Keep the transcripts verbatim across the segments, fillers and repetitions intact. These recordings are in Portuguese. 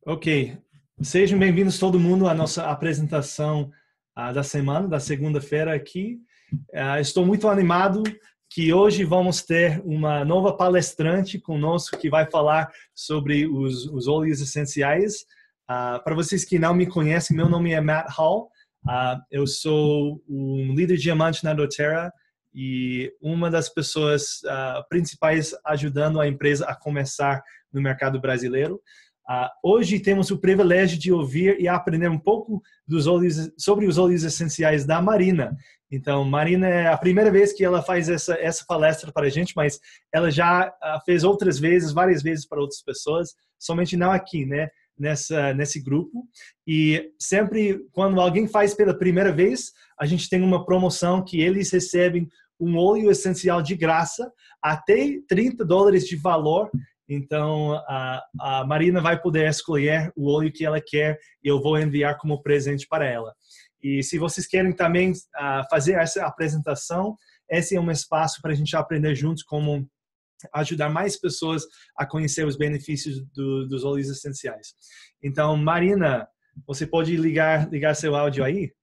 Ok, sejam bem-vindos todo mundo à nossa apresentação uh, da semana, da segunda-feira aqui. Uh, estou muito animado que hoje vamos ter uma nova palestrante conosco que vai falar sobre os, os óleos essenciais. Uh, para vocês que não me conhecem, meu nome é Matt Hall. Uh, eu sou um líder diamante na doTERRA e uma das pessoas uh, principais ajudando a empresa a começar no mercado brasileiro. Uh, hoje temos o privilégio de ouvir e aprender um pouco dos óleos, sobre os óleos essenciais da Marina. Então, Marina é a primeira vez que ela faz essa, essa palestra para a gente, mas ela já uh, fez outras vezes, várias vezes para outras pessoas, somente não aqui, né? Nessa, nesse grupo. E sempre, quando alguém faz pela primeira vez, a gente tem uma promoção que eles recebem um óleo essencial de graça, até trinta dólares de valor. Então, a, a Marina vai poder escolher o óleo que ela quer e eu vou enviar como presente para ela. E se vocês querem também uh, fazer essa apresentação, esse é um espaço para a gente aprender juntos como ajudar mais pessoas a conhecer os benefícios do, dos óleos essenciais. Então, Marina, você pode ligar, ligar seu áudio aí?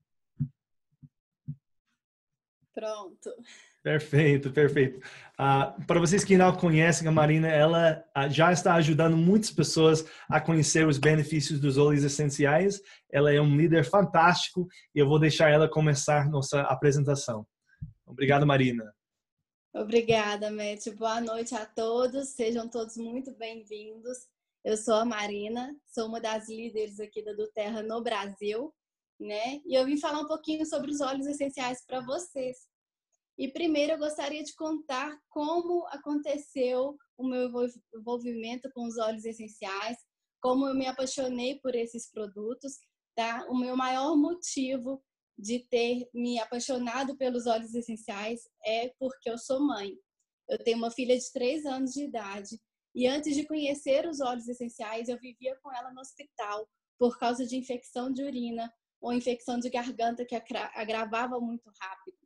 Pronto. Perfeito, perfeito. Uh, para vocês que não conhecem a Marina, ela uh, já está ajudando muitas pessoas a conhecer os benefícios dos óleos essenciais. Ela é um líder fantástico e eu vou deixar ela começar nossa apresentação. Obrigado, Marina. Obrigada, Matt. Boa noite a todos. Sejam todos muito bem-vindos. Eu sou a Marina, sou uma das líderes aqui da doTERRA no Brasil, né? E eu vim falar um pouquinho sobre os óleos essenciais para vocês. E primeiro eu gostaria de contar como aconteceu o meu envolvimento com os óleos essenciais, como eu me apaixonei por esses produtos, tá? O meu maior motivo de ter me apaixonado pelos óleos essenciais é porque eu sou mãe. Eu tenho uma filha de três anos de idade e antes de conhecer os óleos essenciais, eu vivia com ela no hospital por causa de infecção de urina ou infecção de garganta que agravava muito rápido.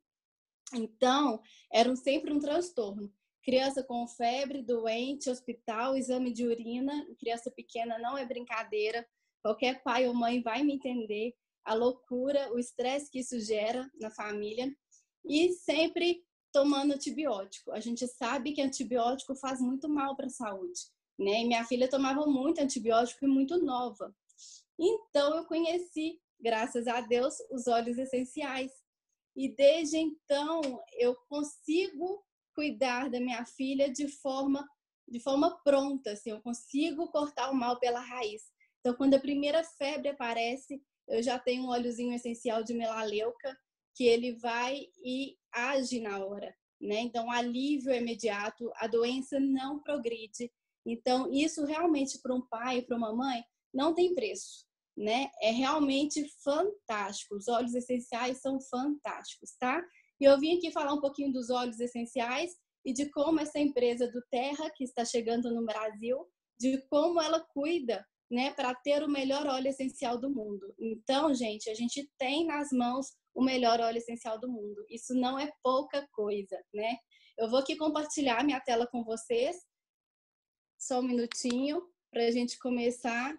Então, era sempre um transtorno. Criança com febre, doente, hospital, exame de urina, criança pequena não é brincadeira. Qualquer pai ou mãe vai me entender a loucura, o estresse que isso gera na família. E sempre tomando antibiótico. A gente sabe que antibiótico faz muito mal para a saúde, né? E minha filha tomava muito antibiótico e muito nova. Então, eu conheci, graças a Deus, os óleos essenciais. E desde então eu consigo cuidar da minha filha de forma, de forma pronta, assim, eu consigo cortar o mal pela raiz. Então, quando a primeira febre aparece, eu já tenho um óleozinho essencial de melaleuca, que ele vai e age na hora, né? Então, o alívio é imediato, a doença não progride. Então, isso realmente para um pai e para uma mãe não tem preço. Né? É realmente fantástico. Os óleos essenciais são fantásticos, tá? E eu vim aqui falar um pouquinho dos óleos essenciais e de como essa empresa doTERRA, que está chegando no Brasil, de como ela cuida, né, para ter o melhor óleo essencial do mundo. Então, gente, a gente tem nas mãos o melhor óleo essencial do mundo. Isso não é pouca coisa, né? Eu vou aqui compartilhar minha tela com vocês. Só um minutinho para a gente começar.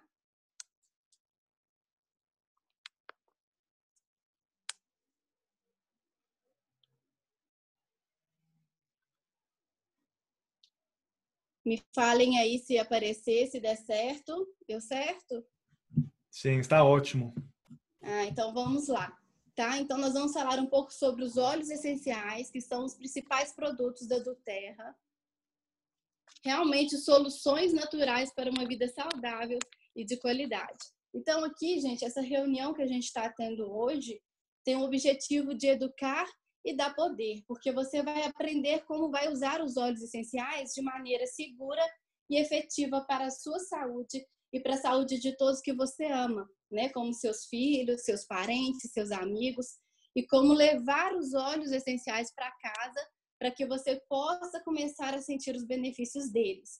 Me falem aí se aparecer, se der certo. Deu certo? Sim, está ótimo. Ah, então vamos lá. Tá? Então nós vamos falar um pouco sobre os óleos essenciais, que são os principais produtos da doTERRA. Realmente soluções naturais para uma vida saudável e de qualidade. Então aqui, gente, essa reunião que a gente está tendo hoje tem o objetivo de educar e dar poder, porque você vai aprender como vai usar os óleos essenciais de maneira segura e efetiva para a sua saúde e para a saúde de todos que você ama, né? Como seus filhos, seus parentes, seus amigos, e como levar os óleos essenciais para casa para que você possa começar a sentir os benefícios deles.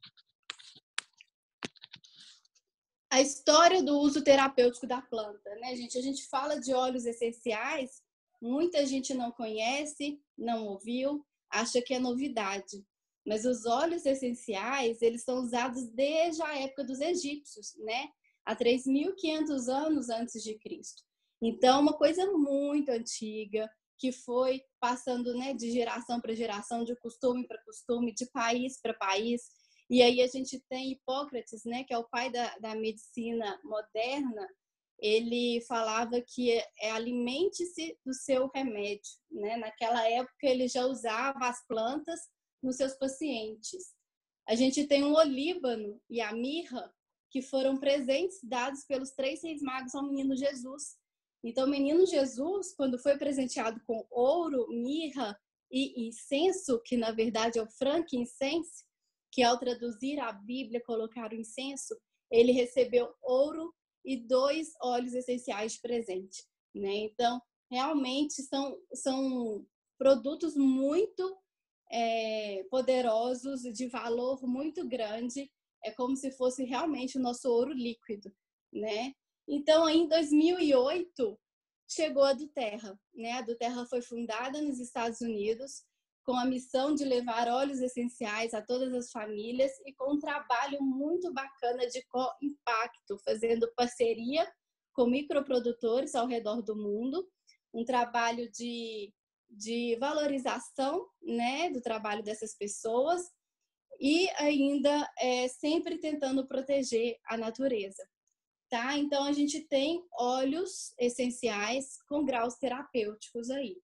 A história do uso terapêutico da planta, né, gente? A gente fala de óleos essenciais, muita gente não conhece, não ouviu, acha que é novidade. mas os óleos essenciais, eles são usados desde a época dos egípcios, né? Há três mil e quinhentos anos antes de Cristo. Então, uma coisa muito antiga, que foi passando, né, de geração para geração, de costume para costume, de país para país. E aí a gente tem Hipócrates, né, que é o pai da, da medicina moderna. Ele falava que é alimente-se do seu remédio, né? Naquela época ele já usava as plantas nos seus pacientes. A gente tem o olíbano e a mirra, que foram presentes dados pelos três reis magos ao menino Jesus. Então, o menino Jesus, quando foi presenteado com ouro, mirra e incenso, que na verdade é o frankincense, que ao traduzir a Bíblia, colocar o incenso, ele recebeu ouro e dois óleos essenciais de presente, né? Então, realmente são, são produtos muito é, poderosos, de valor muito grande. É como se fosse realmente o nosso ouro líquido, né? Então, em dois mil e oito, chegou a Duterra, né? A Duterra foi fundada nos Estados Unidos com a missão de levar óleos essenciais a todas as famílias e com um trabalho muito bacana de co-impacto, fazendo parceria com microprodutores ao redor do mundo, um trabalho de, de valorização, né, do trabalho dessas pessoas e ainda é, sempre tentando proteger a natureza. Tá? Então, a gente tem óleos essenciais com graus terapêuticos aí.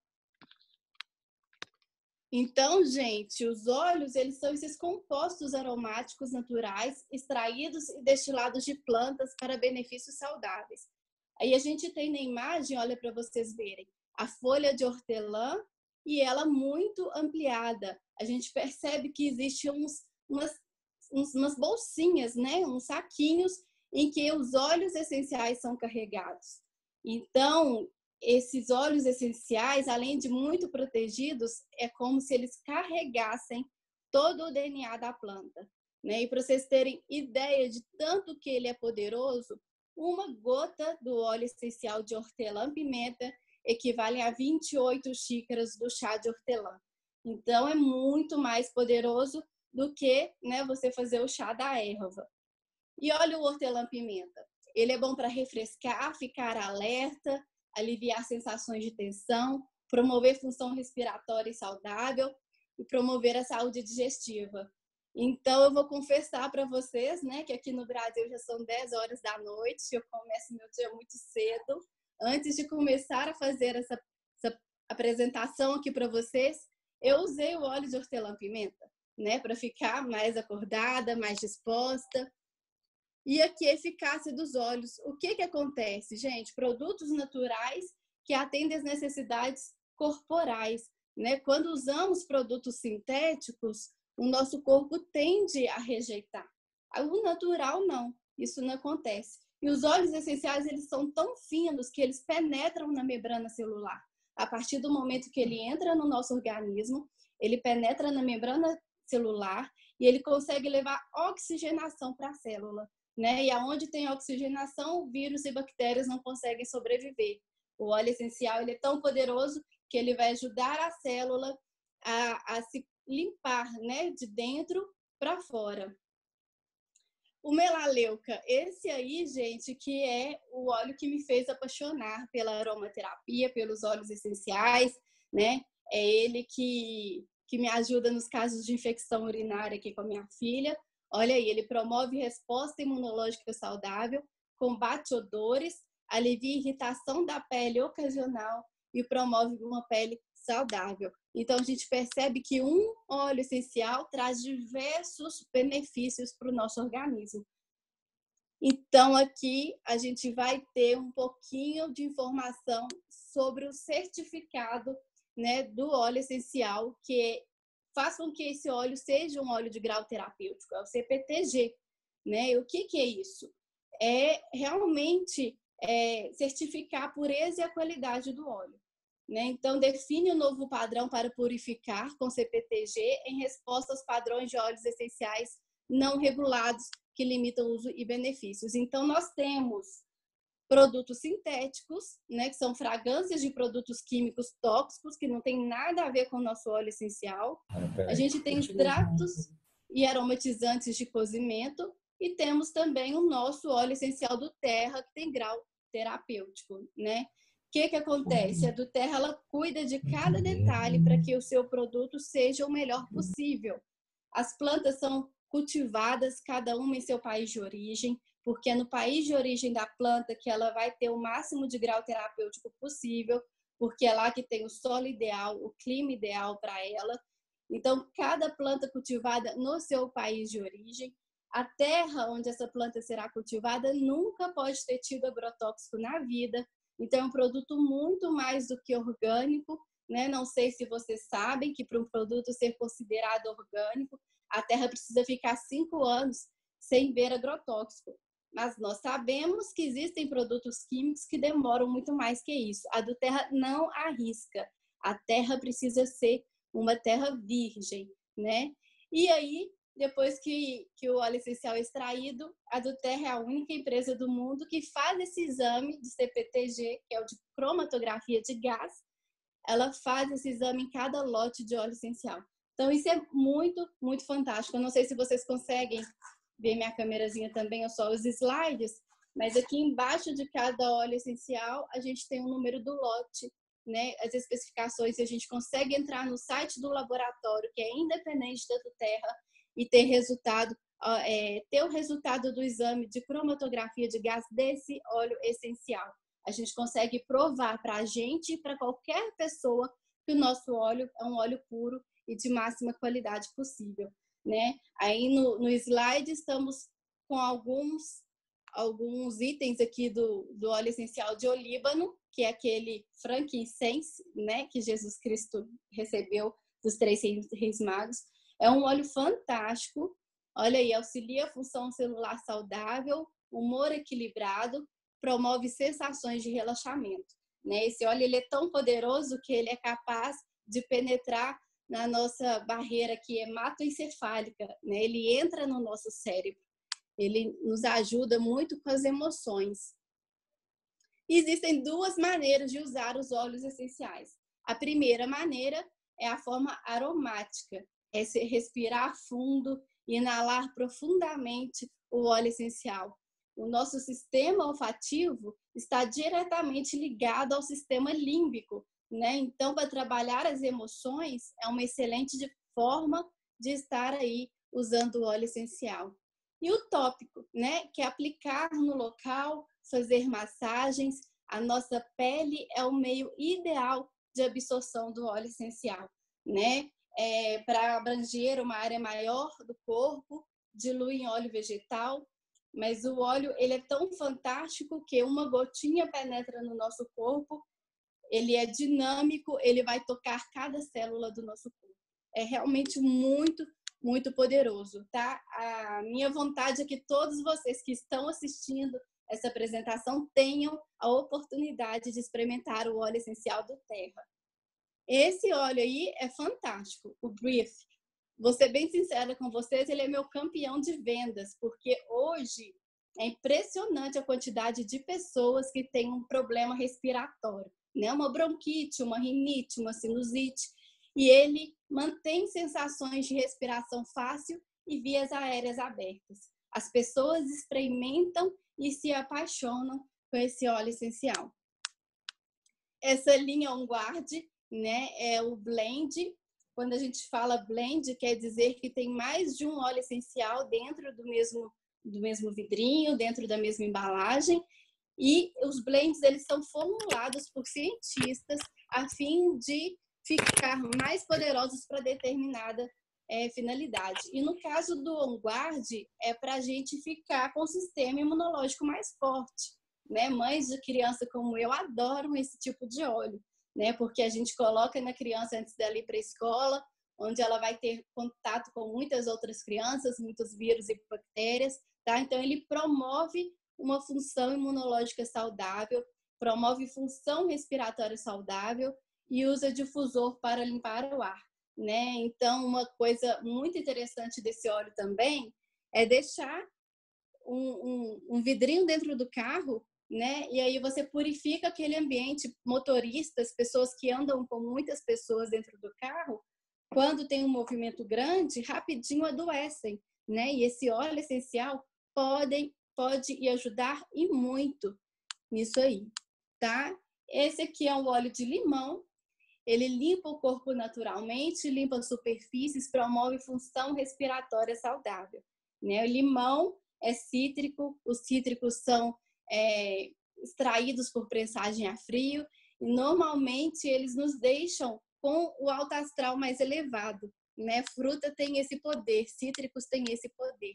Então, gente, os óleos, eles são esses compostos aromáticos naturais extraídos e destilados de plantas para benefícios saudáveis. Aí a gente tem na imagem, olha para vocês verem, a folha de hortelã e ela muito ampliada. A gente percebe que existem uns, umas, uns, umas bolsinhas, né? Uns saquinhos em que os óleos essenciais são carregados. Então, esses óleos essenciais, além de muito protegidos, é como se eles carregassem todo o D N A da planta, né? E para vocês terem ideia de tanto que ele é poderoso, uma gota do óleo essencial de hortelã-pimenta equivale a vinte e oito xícaras do chá de hortelã. Então, é muito mais poderoso do que, né, você fazer o chá da erva. E olha o hortelã-pimenta. Ele é bom para refrescar, ficar alerta, aliviar sensações de tensão, promover função respiratória e saudável e promover a saúde digestiva. Então, eu vou confessar para vocês, né, que aqui no Brasil já são dez horas da noite, eu começo meu dia muito cedo. Antes de começar a fazer essa, essa apresentação aqui para vocês, eu usei o óleo de hortelã-pimenta, né, para ficar mais acordada, mais disposta. E aqui a eficácia dos óleos. O que que acontece, gente? Produtos naturais que atendem às necessidades corporais, né? Quando usamos produtos sintéticos, o nosso corpo tende a rejeitar. O natural não, isso não acontece. E os óleos essenciais, eles são tão finos que eles penetram na membrana celular. A partir do momento que ele entra no nosso organismo, ele penetra na membrana celular e ele consegue levar oxigenação para a célula, né? E aonde tem oxigenação, vírus e bactérias não conseguem sobreviver. O óleo essencial, ele é tão poderoso que ele vai ajudar a célula a, a se limpar, né, de dentro para fora. O melaleuca, esse aí, gente, que é o óleo que me fez apaixonar pela aromaterapia, pelos óleos essenciais, né? É ele que, que me ajuda nos casos de infecção urinária aqui com a minha filha. Olha aí, ele promove resposta imunológica saudável, combate odores, alivia irritação da pele ocasional e promove uma pele saudável. Então, a gente percebe que um óleo essencial traz diversos benefícios para o nosso organismo. Então, aqui a gente vai ter um pouquinho de informação sobre o certificado, né, do óleo essencial, que faz com que esse óleo seja um óleo de grau terapêutico, é o C P T G. Né? E o que, que é isso? É realmente é, certificar a pureza e a qualidade do óleo. Né? Então, define um novo padrão para purificar com C P T G em resposta aos padrões de óleos essenciais não regulados que limitam o uso e benefícios. Então, nós temos produtos sintéticos, né, que são fragrâncias de produtos químicos tóxicos, que não tem nada a ver com o nosso óleo essencial. A gente tem extratos e aromatizantes de cozimento e temos também o nosso óleo essencial do Terra, que tem grau terapêutico, né? O que que acontece? A do Terra, ela cuida de cada detalhe para que o seu produto seja o melhor possível. As plantas são cultivadas, cada uma em seu país de origem, porque é no país de origem da planta que ela vai ter o máximo de grau terapêutico possível, porque é lá que tem o solo ideal, o clima ideal para ela. Então, cada planta cultivada no seu país de origem, a terra onde essa planta será cultivada nunca pode ter tido agrotóxico na vida. Então, é um produto muito mais do que orgânico, né? Não sei se vocês sabem que para um produto ser considerado orgânico, a terra precisa ficar cinco anos sem ver agrotóxico. Mas nós sabemos que existem produtos químicos que demoram muito mais que isso. A do Terra não arrisca. A terra precisa ser uma terra virgem, né? E aí, depois que, que o óleo essencial é extraído, a do Terra é a única empresa do mundo que faz esse exame de C P T G, que é o de cromatografia de gás. Ela faz esse exame em cada lote de óleo essencial. Então, isso é muito, muito fantástico. Eu não sei se vocês conseguem ver minha câmerazinha também, ou só os slides, mas aqui embaixo de cada óleo essencial, a gente tem o número do lote, né? As especificações, e a gente consegue entrar no site do laboratório, que é independente da do Terra, e ter resultado, é, ter o resultado do exame de cromatografia de gás desse óleo essencial. A gente consegue provar para a gente e para qualquer pessoa que o nosso óleo é um óleo puro e de máxima qualidade possível, né? Aí no, no slide estamos com alguns, alguns itens aqui do, do óleo essencial de olíbano, que é aquele frankincense, né, que Jesus Cristo recebeu dos três reis magos. É um óleo fantástico. Olha aí, auxilia a função celular saudável, humor equilibrado, promove sensações de relaxamento, né? Esse óleo ele é tão poderoso que ele é capaz de penetrar na nossa barreira que é hematoencefálica, né? Ele entra no nosso cérebro, ele nos ajuda muito com as emoções. E existem duas maneiras de usar os óleos essenciais. A primeira maneira é a forma aromática, é respirar fundo, inalar profundamente o óleo essencial. O nosso sistema olfativo está diretamente ligado ao sistema límbico, né? Então, para trabalhar as emoções, é uma excelente forma de estar aí usando o óleo essencial. E o tópico, né? Que é aplicar no local, fazer massagens. A nossa pele é o meio ideal de absorção do óleo essencial, né? É, para abranger uma área maior do corpo, dilui em óleo vegetal, mas o óleo ele é tão fantástico que uma gotinha penetra no nosso corpo, ele é dinâmico, ele vai tocar cada célula do nosso corpo. É realmente muito, muito poderoso, tá? A minha vontade é que todos vocês que estão assistindo essa apresentação tenham a oportunidade de experimentar o óleo essencial do Terra. Esse óleo aí é fantástico, o Breathe. Vou ser bem sincera com vocês, ele é meu campeão de vendas, porque hoje é impressionante a quantidade de pessoas que têm um problema respiratório, né? Uma bronquite, uma rinite, uma sinusite, e ele mantém sensações de respiração fácil e vias aéreas abertas. As pessoas experimentam e se apaixonam com esse óleo essencial. Essa linha On Guard, né, é o blend. Quando a gente fala blend, quer dizer que tem mais de um óleo essencial dentro do mesmo, do mesmo vidrinho, dentro da mesma embalagem. E os blends eles são formulados por cientistas a fim de ficar mais poderosos para determinada é, finalidade. E no caso do On Guard, é para a gente ficar com o sistema imunológico mais forte, né? Mães de criança como eu adoram esse tipo de óleo, né? Porque a gente coloca na criança antes dela ir para a escola, onde ela vai ter contato com muitas outras crianças, muitos vírus e bactérias, tá? Então ele promove uma função imunológica saudável, promove função respiratória saudável e usa difusor para limpar o ar, né? Então uma coisa muito interessante desse óleo também é deixar um, um, um vidrinho dentro do carro, né? E aí você purifica aquele ambiente. Motoristas, pessoas que andam com muitas pessoas dentro do carro, quando tem um movimento grande, rapidinho adoecem, né? E esse óleo essencial pode, pode ir ajudar e muito nisso aí, tá? Esse aqui é um óleo de limão. Ele limpa o corpo naturalmente, limpa superfícies, promove função respiratória saudável, né? O limão é cítrico, os cítricos são é, extraídos por pressagem a frio e normalmente eles nos deixam com o alto astral mais elevado, né? Fruta tem esse poder, cítricos têm esse poder.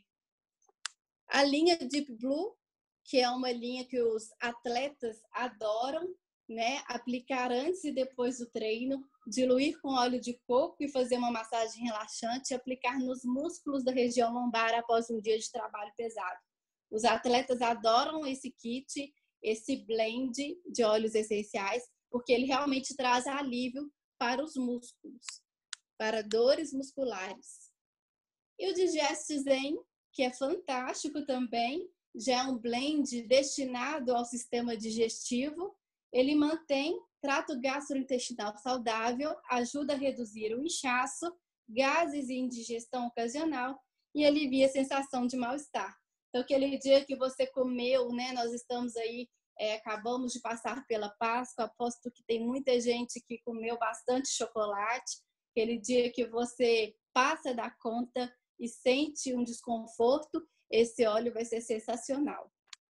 A linha Deep Blue, que é uma linha que os atletas adoram, né? Aplicar antes e depois do treino, diluir com óleo de coco e fazer uma massagem relaxante e aplicar nos músculos da região lombar após um dia de trabalho pesado. Os atletas adoram esse kit, esse blend de óleos essenciais, porque ele realmente traz alívio para os músculos, para dores musculares. E o Digest Zen, que é fantástico também, já é um blend destinado ao sistema digestivo. Ele mantém trato gastrointestinal saudável, ajuda a reduzir o inchaço, gases e indigestão ocasional e alivia a sensação de mal-estar. Então, aquele dia que você comeu, né? Nós estamos aí, é, acabamos de passar pela Páscoa, aposto que tem muita gente que comeu bastante chocolate. Aquele dia que você passa da conta e sente um desconforto, esse óleo vai ser sensacional.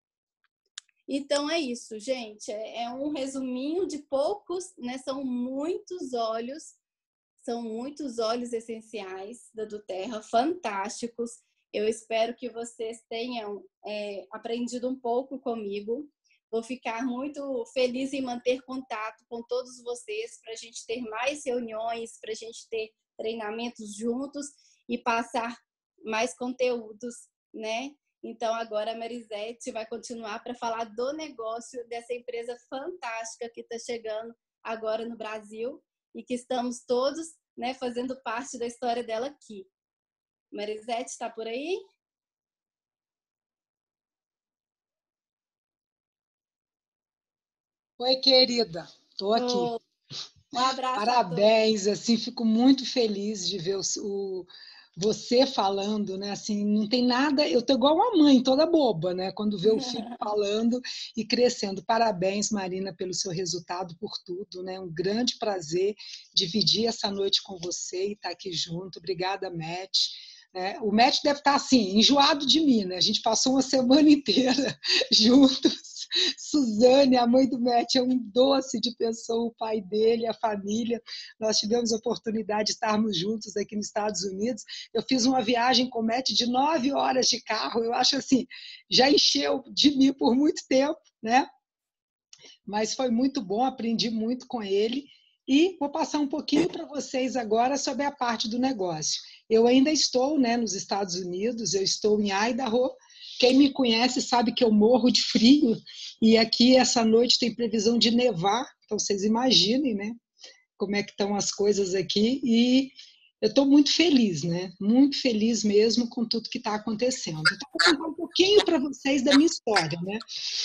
Então é isso, gente. É um resuminho de poucos, né? São muitos óleos, são muitos óleos essenciais da doTERRA, fantásticos. Eu espero que vocês tenham é, aprendido um pouco comigo. Vou ficar muito feliz em manter contato com todos vocês para a gente ter mais reuniões, para a gente ter treinamentos juntos e passar mais conteúdos, né? Então, agora a Marisete vai continuar para falar do negócio dessa empresa fantástica que está chegando agora no Brasil e que estamos todos, né, fazendo parte da história dela aqui. Marisete, está por aí? Oi, querida. Estou aqui. Oh, um abraço a todos. Parabéns, assim, fico muito feliz de ver o, o você falando, né? Assim, não tem nada. Eu tô igual uma mãe, toda boba, né? Quando vê o filho falando e crescendo. Parabéns, Marina, pelo seu resultado, por tudo, né? Um grande prazer dividir essa noite com você e estar aqui junto. Obrigada, Matt. É, o Matt deve estar assim, enjoado de mim, né? A gente passou uma semana inteira juntos. Suzane, a mãe do Matt, é um doce de pessoa, o pai dele, a família. Nós tivemos a oportunidade de estarmos juntos aqui nos Estados Unidos. Eu fiz uma viagem com o Matt de nove horas de carro. Eu acho assim, já encheu de mim por muito tempo, né? Mas foi muito bom, aprendi muito com ele. E vou passar um pouquinho para vocês agora sobre a parte do negócio. Eu ainda estou, né, nos Estados Unidos, eu estou em Idaho. Quem me conhece sabe que eu morro de frio e aqui essa noite tem previsão de nevar, então vocês imaginem, né, como é que estão as coisas aqui e eu estou muito feliz, né, muito feliz mesmo com tudo que está acontecendo. Então, vou contar um pouquinho para vocês da minha história, né.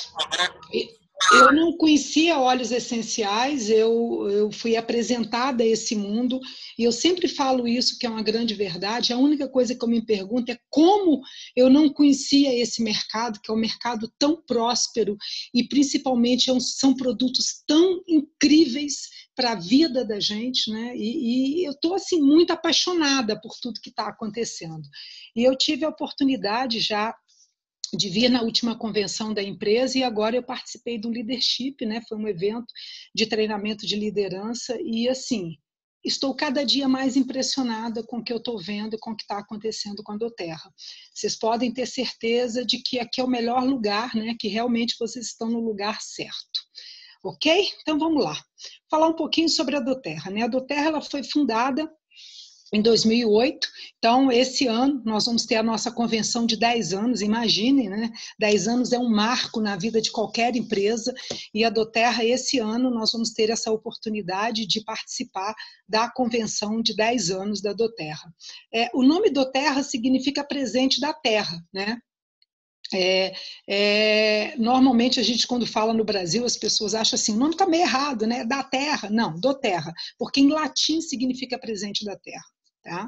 Eu não conhecia óleos essenciais, eu, eu fui apresentada a esse mundo e eu sempre falo isso, que é uma grande verdade. A única coisa que eu me pergunto é como eu não conhecia esse mercado, que é um mercado tão próspero e principalmente são produtos tão incríveis para a vida da gente, né? E, e eu estou assim, muito apaixonada por tudo que está acontecendo. E eu tive a oportunidade já de vir na última convenção da empresa e agora eu participei do Leadership, né? Foi um evento de treinamento de liderança e, assim, estou cada dia mais impressionada com o que eu estou vendo e com o que está acontecendo com a doTERRA. Vocês podem ter certeza de que aqui é o melhor lugar, né? Que realmente vocês estão no lugar certo. Ok? Então, vamos lá. Falar um pouquinho sobre a doTERRA, né? A doTERRA ela foi fundada em dois mil e oito, então esse ano nós vamos ter a nossa convenção de dez anos, imaginem, né? dez anos é um marco na vida de qualquer empresa e a doTERRA esse ano nós vamos ter essa oportunidade de participar da convenção de dez anos da doTERRA. É, o nome doTERRA significa presente da terra, né? É, é, normalmente a gente, quando fala no Brasil, as pessoas acham assim, o nome está meio errado, né? Da terra. Não, do terra, porque em latim significa presente da terra, tá?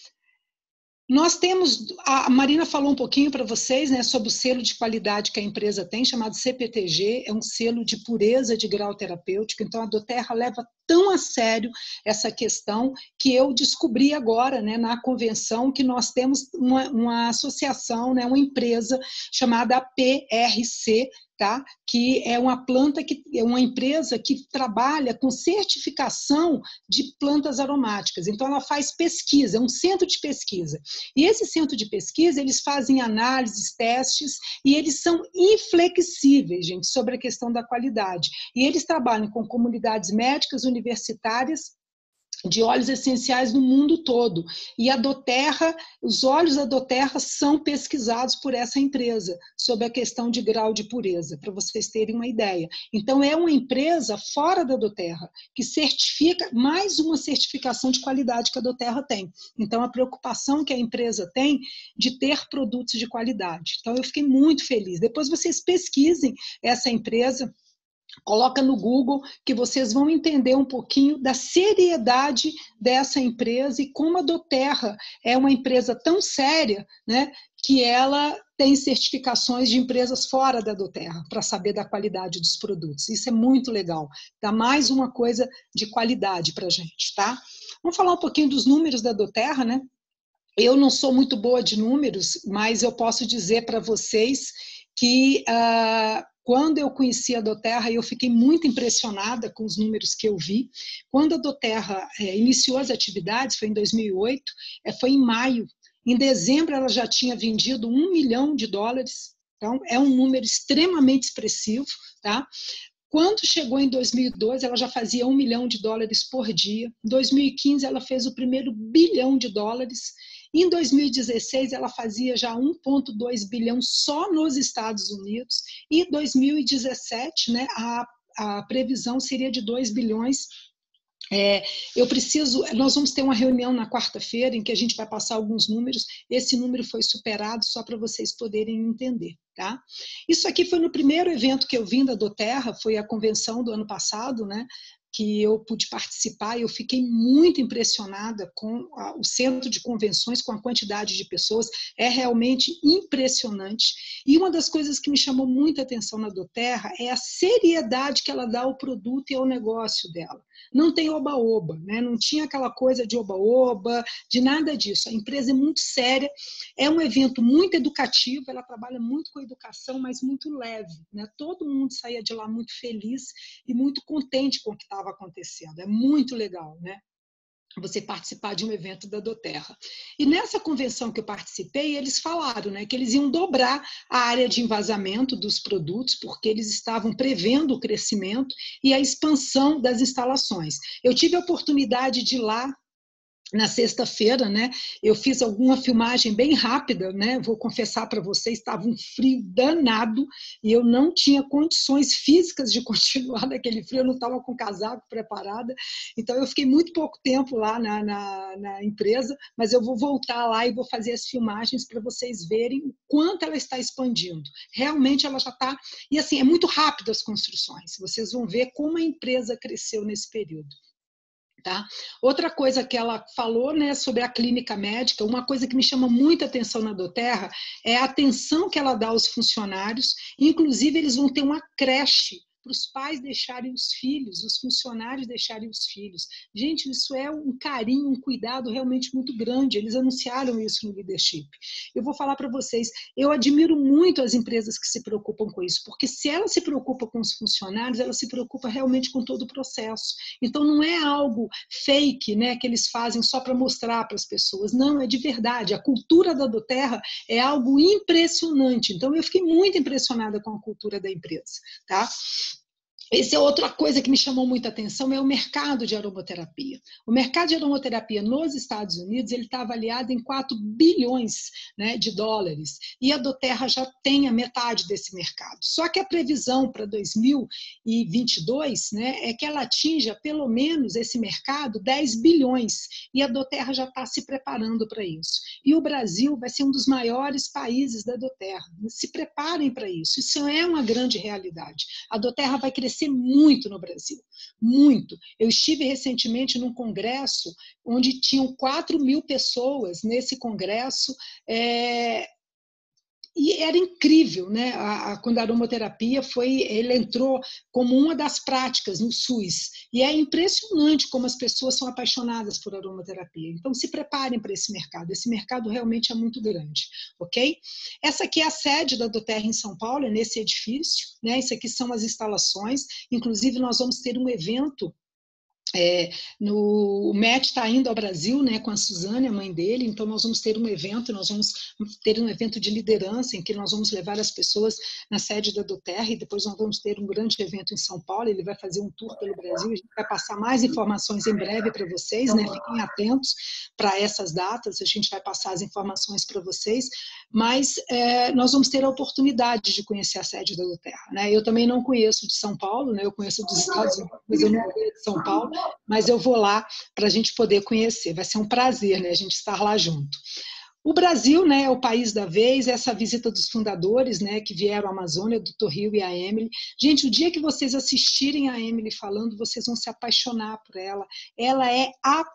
Nós temos, a Marina falou um pouquinho para vocês, né, sobre o selo de qualidade que a empresa tem, chamado C P T G, é um selo de pureza de grau terapêutico, então a doTERRA leva tão a sério essa questão que eu descobri agora, né, na convenção, que nós temos uma, uma associação, né, uma empresa chamada P R C, tá? Que é uma planta que é uma empresa que trabalha com certificação de plantas aromáticas. Então ela faz pesquisa, é um centro de pesquisa. E esse centro de pesquisa, eles fazem análises, testes, e eles são inflexíveis, gente, sobre a questão da qualidade. E eles trabalham com comunidades médicas, universitárias, de óleos essenciais no mundo todo. E a doTERRA, os óleos da doTERRA são pesquisados por essa empresa, sobre a questão de grau de pureza, para vocês terem uma ideia. Então, é uma empresa fora da doTERRA, que certifica, mais uma certificação de qualidade que a doTERRA tem. Então, a preocupação que a empresa tem de ter produtos de qualidade. Então, eu fiquei muito feliz. Depois vocês pesquisem essa empresa, coloca no Google que vocês vão entender um pouquinho da seriedade dessa empresa e como a doTERRA é uma empresa tão séria, né, que ela tem certificações de empresas fora da doTERRA para saber da qualidade dos produtos. Isso é muito legal. Dá mais uma coisa de qualidade para a gente, tá? Vamos falar um pouquinho dos números da doTERRA, né? Eu não sou muito boa de números, mas eu posso dizer para vocês que uh, quando eu conheci a doTERRA, eu fiquei muito impressionada com os números que eu vi. Quando a doTERRA é, iniciou as atividades, foi em dois mil e oito, é, foi em maio. Em dezembro, ela já tinha vendido um milhão de dólares. Então, é um número extremamente expressivo, tá? Quando chegou em dois mil e doze, ela já fazia um milhão de dólares por dia. Em dois mil e quinze, ela fez o primeiro bilhão de dólares. Em dois mil e dezesseis, ela fazia já um vírgula dois bilhão só nos Estados Unidos. E em dois mil e dezessete, né, a, a previsão seria de dois bilhões. É, eu preciso, nós vamos ter uma reunião na quarta-feira em que a gente vai passar alguns números. Esse número foi superado, só para vocês poderem entender, tá? Isso aqui foi no primeiro evento que eu vim da doTERRA, foi a convenção do ano passado, né? Que eu pude participar, e eu fiquei muito impressionada com a, o centro de convenções, com a quantidade de pessoas, é realmente impressionante. E uma das coisas que me chamou muita atenção na doTERRA é a seriedade que ela dá ao produto e ao negócio dela. Não tem oba-oba, né? Não tinha aquela coisa de oba-oba, de nada disso. A empresa é muito séria, é um evento muito educativo, ela trabalha muito com educação, mas muito leve, né? Todo mundo saía de lá muito feliz e muito contente com o que estava acontecendo. É muito legal, né? Você participar de um evento da doTERRA. E nessa convenção que eu participei, eles falaram, né, que eles iam dobrar a área de envasamento dos produtos, porque eles estavam prevendo o crescimento e a expansão das instalações. Eu tive a oportunidade de ir lá na sexta-feira, né, eu fiz alguma filmagem bem rápida, né, vou confessar para vocês, estava um frio danado e eu não tinha condições físicas de continuar naquele frio, eu não estava com casaco preparada, então eu fiquei muito pouco tempo lá na, na, na empresa, mas eu vou voltar lá e vou fazer as filmagens para vocês verem o quanto ela está expandindo. Realmente ela já está, e assim, é muito rápido as construções, vocês vão ver como a empresa cresceu nesse período. Tá? Outra coisa que ela falou, né, sobre a clínica médica, uma coisa que me chama muita atenção na doTERRA é a atenção que ela dá aos funcionários, inclusive eles vão ter uma creche para os pais deixarem os filhos, os funcionários deixarem os filhos. Gente, isso é um carinho, um cuidado realmente muito grande, eles anunciaram isso no leadership. Eu vou falar para vocês, eu admiro muito as empresas que se preocupam com isso, porque se ela se preocupa com os funcionários, ela se preocupa realmente com todo o processo. Então não é algo fake, né, que eles fazem só para mostrar para as pessoas, não, é de verdade. A cultura da doTERRA é algo impressionante, então eu fiquei muito impressionada com a cultura da empresa, tá? Essa é outra coisa que me chamou muita atenção, é o mercado de aromaterapia. O mercado de aromaterapia nos Estados Unidos ele está avaliado em quatro bilhões, né, de dólares, e a doTERRA já tem a metade desse mercado. Só que a previsão para dois mil e vinte e dois, né, é que ela atinja pelo menos esse mercado dez bilhões, e a doTERRA já está se preparando para isso. E o Brasil vai ser um dos maiores países da doTERRA. Se preparem para isso, isso é uma grande realidade. A doTERRA vai crescer muito no Brasil, muito. Eu estive recentemente num congresso onde tinham quatro mil pessoas nesse congresso, é, e era incrível, né? A, a, quando a aromaterapia foi, ele entrou como uma das práticas no SUS, e é impressionante como as pessoas são apaixonadas por aromaterapia. Então se preparem para esse mercado, esse mercado realmente é muito grande, ok? Essa aqui é a sede da doTERRA em São Paulo, é nesse edifício, né? Isso aqui são as instalações, inclusive nós vamos ter um evento. É, no, o Matt está indo ao Brasil, né, com a Suzane, a mãe dele, então nós vamos ter um evento, nós vamos ter um evento de liderança em que nós vamos levar as pessoas na sede da doTERRA e depois nós vamos ter um grande evento em São Paulo, ele vai fazer um tour pelo Brasil, a gente vai passar mais informações em breve para vocês, né, fiquem atentos para essas datas, a gente vai passar as informações para vocês, mas é, nós vamos ter a oportunidade de conhecer a sede da doTERRA, né, eu também não conheço de São Paulo, né, eu conheço dos Estados Unidos, mas eu não conheço de São Paulo, mas eu vou lá para a gente poder conhecer. Vai ser um prazer, né, a gente estar lá junto. O Brasil, né, é o país da vez, essa visita dos fundadores, né, que vieram à Amazônia, do doutor Rio e a Emily. Gente, o dia que vocês assistirem a Emily falando, vocês vão se apaixonar por ela. Ela é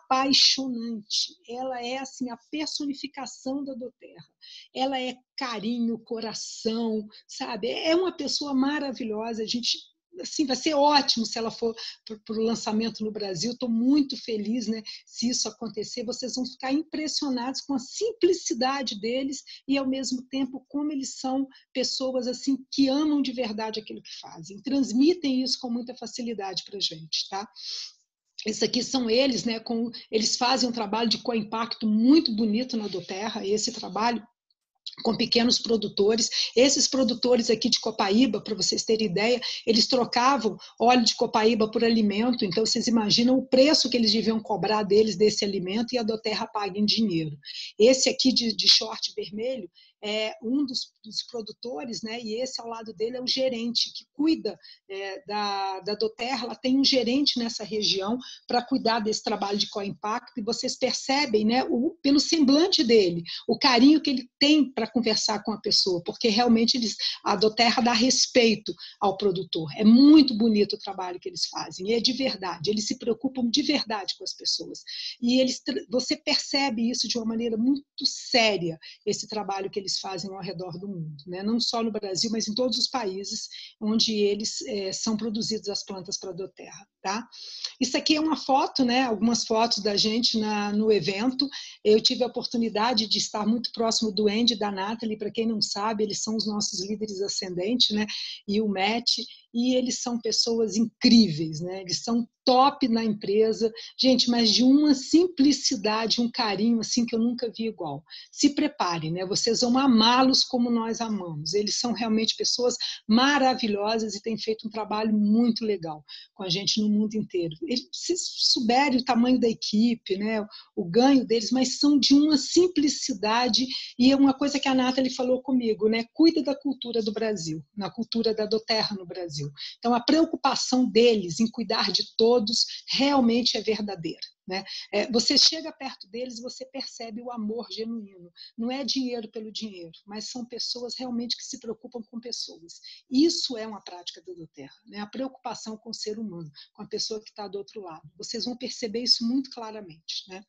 apaixonante. Ela é, assim, a personificação da doTERRA. Ela é carinho, coração, sabe? É uma pessoa maravilhosa. A gente... Assim, vai ser ótimo se ela for para o lançamento no Brasil, estou muito feliz, né, se isso acontecer, vocês vão ficar impressionados com a simplicidade deles e ao mesmo tempo como eles são pessoas assim que amam de verdade aquilo que fazem, transmitem isso com muita facilidade para a gente, tá? Isso aqui são eles, né, com, eles fazem um trabalho de co-impacto muito bonito na doTERRA, e esse trabalho com pequenos produtores. Esses produtores aqui de Copaíba, para vocês terem ideia, eles trocavam óleo de copaíba por alimento, então vocês imaginam o preço que eles deviam cobrar deles desse alimento e a doTERRA paga em dinheiro. Esse aqui de, de short vermelho é um dos, dos produtores, né, e esse ao lado dele é o gerente que cuida é, da, da doTERRA. Ela tem um gerente nessa região para cuidar desse trabalho de co-impacto, e vocês percebem, né, o, pelo semblante dele, o carinho que ele tem para conversar com a pessoa, porque realmente eles, a doTERRA dá respeito ao produtor. É muito bonito o trabalho que eles fazem, e é de verdade, eles se preocupam de verdade com as pessoas. E eles, você percebe isso de uma maneira muito séria, esse trabalho que eles fazem ao redor do mundo, né? Não só no Brasil, mas em todos os países onde eles é, são produzidos as plantas para a doTERRA, tá? Isso aqui é uma foto, né? Algumas fotos da gente na, no evento. Eu tive a oportunidade de estar muito próximo do Andy e da Nathalie, para quem não sabe, eles são os nossos líderes ascendentes, né? E o Matt, e eles são pessoas incríveis, né? Eles são top na empresa, gente, mas de uma simplicidade, um carinho assim que eu nunca vi igual. Se preparem, né? Vocês vão amá-los como nós amamos. Eles são realmente pessoas maravilhosas e têm feito um trabalho muito legal com a gente no mundo inteiro. Eles, se souberem o tamanho da equipe, né? O ganho deles, mas são de uma simplicidade, e é uma coisa que a Nathalie falou comigo, né? Cuida da cultura do Brasil, na cultura da doTERRA no Brasil. Então, a preocupação deles em cuidar de todos realmente é verdadeira, né? É, você chega perto deles, você percebe o amor genuíno. Não é dinheiro pelo dinheiro, mas são pessoas realmente que se preocupam com pessoas. Isso é uma prática da doTERRA, né? A preocupação com o ser humano, com a pessoa que está do outro lado. Vocês vão perceber isso muito claramente, né?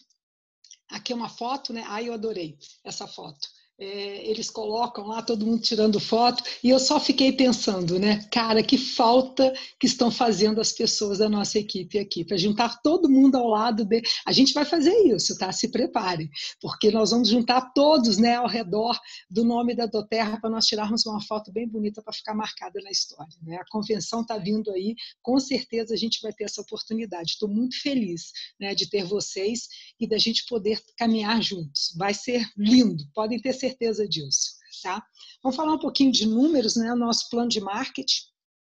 Aqui é uma foto, né? Ai, eu adorei essa foto. É, eles colocam lá, todo mundo tirando foto, e eu só fiquei pensando, né, cara, que falta que estão fazendo as pessoas da nossa equipe aqui, para juntar todo mundo ao lado de... A gente vai fazer isso, tá? Se preparem, porque nós vamos juntar todos, né, ao redor do nome da doTERRA para nós tirarmos uma foto bem bonita para ficar marcada na história, né? A convenção está vindo aí, com certeza a gente vai ter essa oportunidade. Estou muito feliz, né, de ter vocês e da gente poder caminhar juntos. Vai ser lindo, podem ter certeza certeza disso, tá? Vamos falar um pouquinho de números, né? O nosso plano de marketing.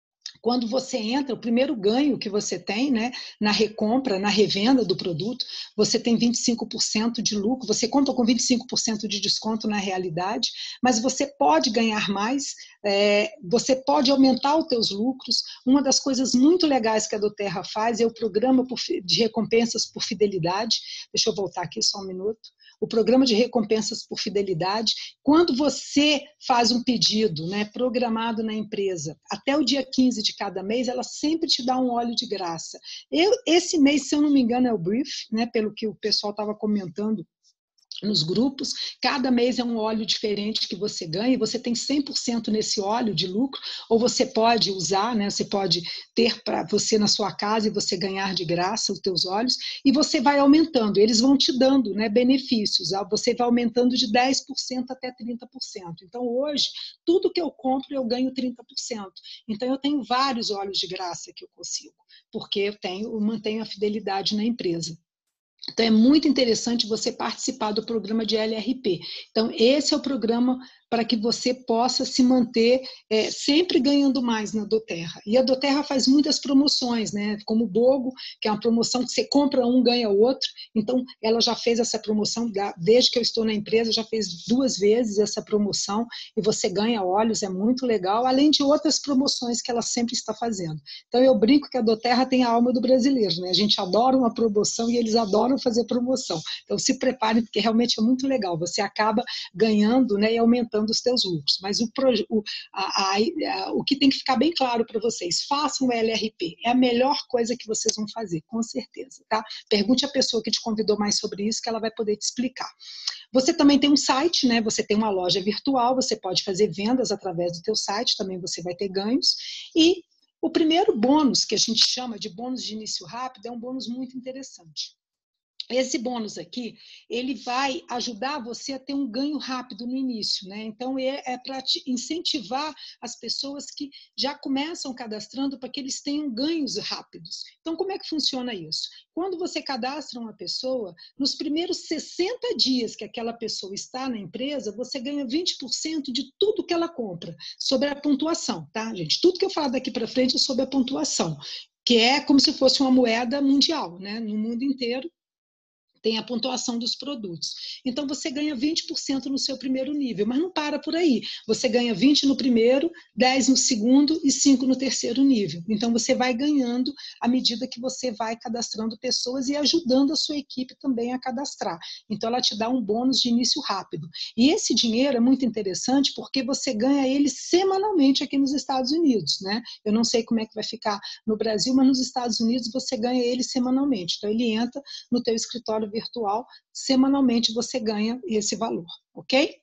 Quando você entra, o primeiro ganho que você tem, né, na recompra, na revenda do produto, você tem vinte e cinco por cento de lucro, você compra com vinte e cinco por cento de desconto na realidade, mas você pode ganhar mais, é, você pode aumentar os teus lucros. Uma das coisas muito legais que a doTERRA faz é o programa de recompensas por fidelidade. Deixa eu voltar aqui só um minuto. O programa de recompensas por fidelidade, quando você faz um pedido, né, programado na empresa, até o dia quinze de cada mês, ela sempre te dá um óleo de graça. Eu, esse mês, se eu não me engano, é o brief, né, pelo que o pessoal estava comentando nos grupos, cada mês é um óleo diferente que você ganha, e você tem cem por cento nesse óleo de lucro, ou você pode usar, né, você pode ter para você na sua casa e você ganhar de graça os teus óleos, e você vai aumentando, eles vão te dando, né, benefícios, você vai aumentando de dez por cento até trinta por cento. Então hoje, tudo que eu compro eu ganho trinta por cento. Então eu tenho vários óleos de graça que eu consigo, porque eu, tenho, eu mantenho a fidelidade na empresa. Então, é muito interessante você participar do programa de L R P. Então, esse é o programa para que você possa se manter é, sempre ganhando mais na doTERRA. E a doTERRA faz muitas promoções, né? Como o Bogo, que é uma promoção que você compra um, ganha o outro. Então, ela já fez essa promoção, desde que eu estou na empresa, já fez duas vezes essa promoção, e você ganha óleos, é muito legal, além de outras promoções que ela sempre está fazendo. Então, eu brinco que a doTERRA tem a alma do brasileiro, né? A gente adora uma promoção e eles adoram fazer promoção. Então, se preparem, porque realmente é muito legal. Você acaba ganhando, né, e aumentando os teus lucros. Mas o, o, a, a, a, o que tem que ficar bem claro para vocês, façam o L R P. É a melhor coisa que vocês vão fazer, com certeza. Tá? Pergunte à pessoa que te convidou mais sobre isso, que ela vai poder te explicar. Você também tem um site, né? Você tem uma loja virtual, você pode fazer vendas através do teu site, também você vai ter ganhos. E o primeiro bônus, que a gente chama de bônus de início rápido, é um bônus muito interessante. Esse bônus aqui, ele vai ajudar você a ter um ganho rápido no início, né? Então, é, é para incentivar as pessoas que já começam cadastrando para que eles tenham ganhos rápidos. Então, como é que funciona isso? Quando você cadastra uma pessoa, nos primeiros sessenta dias que aquela pessoa está na empresa, você ganha vinte por cento de tudo que ela compra, sobre a pontuação, tá, gente? Tudo que eu falo daqui para frente é sobre a pontuação, que é como se fosse uma moeda mundial, né? No mundo inteiro, tem a pontuação dos produtos. Então, você ganha vinte por cento no seu primeiro nível, mas não para por aí. Você ganha vinte no primeiro, dez no segundo e cinco no terceiro nível. Então, você vai ganhando à medida que você vai cadastrando pessoas e ajudando a sua equipe também a cadastrar. Então, ela te dá um bônus de início rápido. E esse dinheiro é muito interessante porque você ganha ele semanalmente aqui nos Estados Unidos, né? Eu não sei como é que vai ficar no Brasil, mas nos Estados Unidos você ganha ele semanalmente. Então, ele entra no teu escritório virtual, semanalmente você ganha esse valor, ok?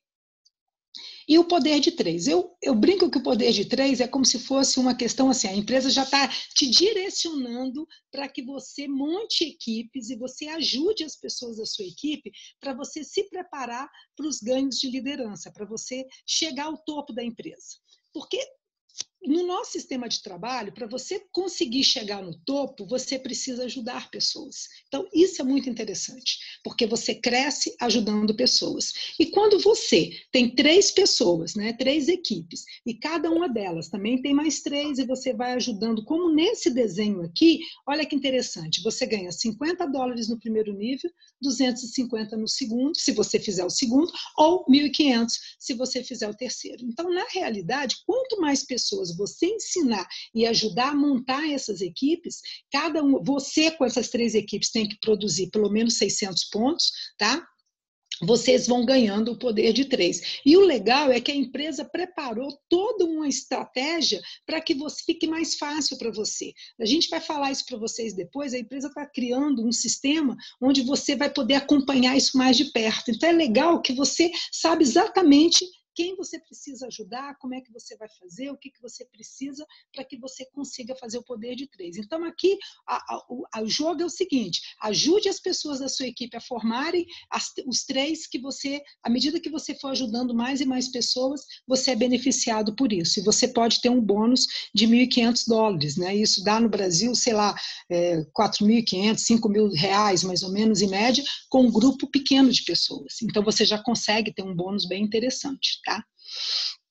E o poder de três? Eu, eu brinco que o poder de três é como se fosse uma questão assim, a empresa já está te direcionando para que você monte equipes e você ajude as pessoas da sua equipe para você se preparar para os ganhos de liderança, para você chegar ao topo da empresa. Porque no nosso sistema de trabalho, para você conseguir chegar no topo, você precisa ajudar pessoas. Então, isso é muito interessante, porque você cresce ajudando pessoas. E quando você tem três pessoas, né, três equipes, e cada uma delas também tem mais três, e você vai ajudando, como nesse desenho aqui, olha que interessante, você ganha cinquenta dólares no primeiro nível, duzentos e cinquenta no segundo, se você fizer o segundo, ou mil e quinhentos se você fizer o terceiro. Então, na realidade, quanto mais pessoas você ensinar e ajudar a montar essas equipes, cada um, você com essas três equipes tem que produzir pelo menos seiscentos pontos, tá? Vocês vão ganhando o poder de três. E o legal é que a empresa preparou toda uma estratégia para que você fique mais fácil para você. A gente vai falar isso para vocês depois, a empresa está criando um sistema onde você vai poder acompanhar isso mais de perto. Então é legal que você sabe exatamente quem você precisa ajudar, como é que você vai fazer, o que, que você precisa para que você consiga fazer o poder de três. Então, aqui, a, a, o, o jogo é o seguinte, ajude as pessoas da sua equipe a formarem as, os três que você, à medida que você for ajudando mais e mais pessoas, você é beneficiado por isso. E você pode ter um bônus de mil e quinhentos dólares, né? Isso dá no Brasil, sei lá, é, quatro mil e quinhentos, cinco mil reais, mais ou menos, em média, com um grupo pequeno de pessoas. Então, você já consegue ter um bônus bem interessante. Tá?